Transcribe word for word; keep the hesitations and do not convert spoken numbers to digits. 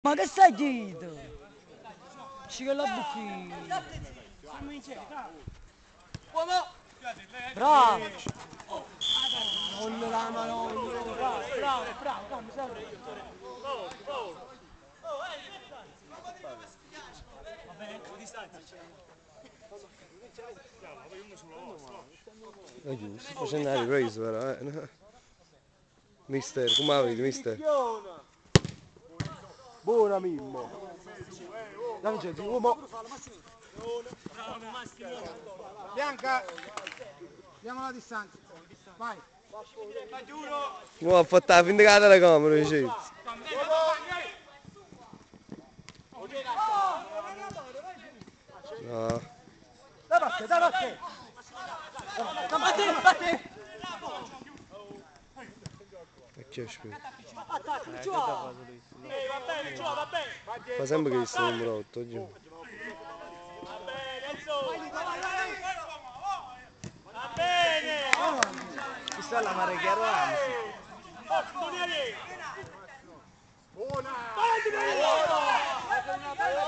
Ma che stai dito? Ci che la buchi. Bravo! Non la mano, bravo, bravo, bravo, bravo, serve. È giusto, facendo una ripresa però, eh. No? Mister, come la vedi, mister? Buona Mimmo. Dammi gente, uomo. Bianca. Diamo la distanza. Vai. No, ha fatto la finta che la telecamera, dicevi. No. Dai parte, dai parte. Batti, batti. E che aspetta? Attacca, giù. Va bene, giù, va bene. Fa sempre che sta numero otto oggi. Va bene, Enzo. Va bene. Questa è la mare chiaro anzi. Buona.